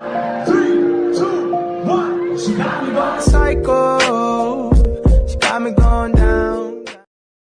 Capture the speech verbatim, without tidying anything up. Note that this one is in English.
Three, two, one. She got me going psycho.